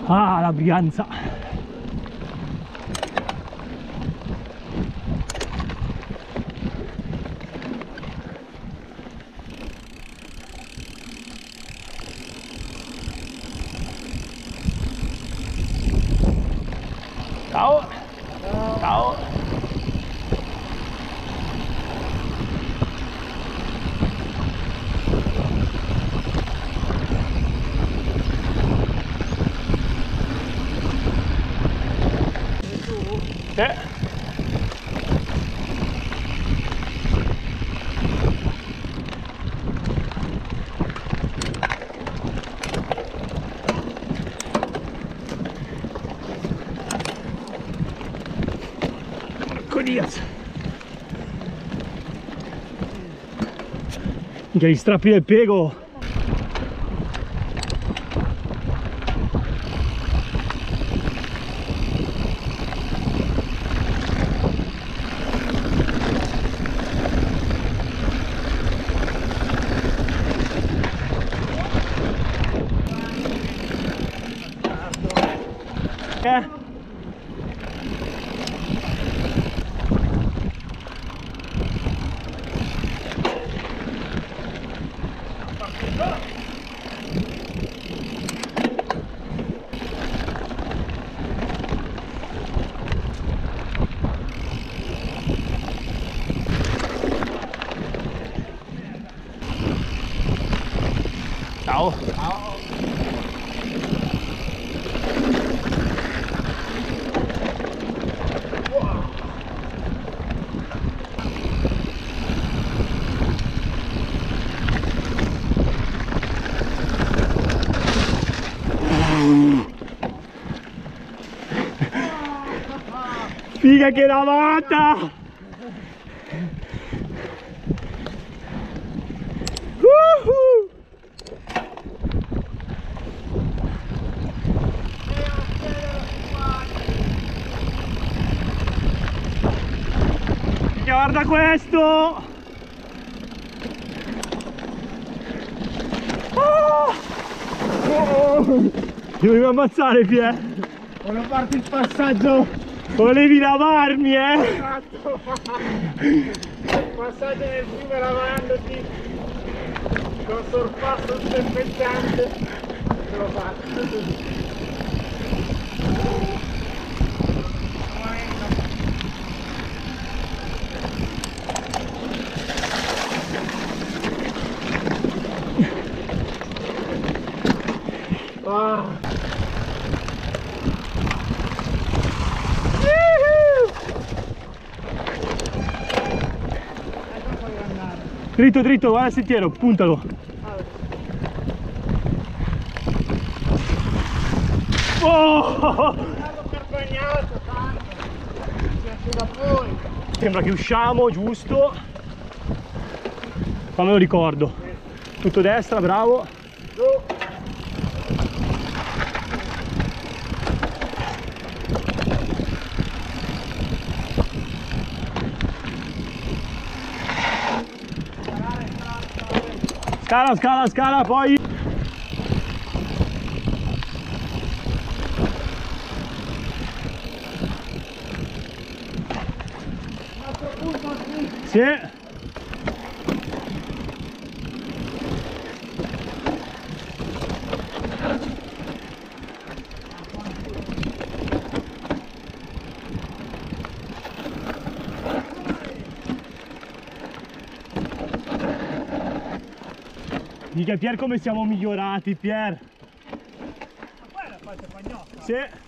Ah, la Brianza. Ciao. Ciao. Porco Diaz. Minchia, gli strappi del pego. Ciao. Ciao. Figa che lavata! Guarda questo! Oh! Dovevi ammazzare, Pie! Volevo farti il passaggio! Volevi lavarmi, Esatto! Il passaggio nel fiume lavandoti con sorpasso serpeggiante! Ce l'ho fatto! Ah. Dritto, dritto, guarda il sentiero, puntalo. Oh! Sembra che usciamo, giusto? Ma me lo ricordo. Tutto destra, bravo. Scala, scala, scala, poi. Sì. Dica Pier come siamo migliorati, Pier. Ma quella è la parte pagnotta? Sì.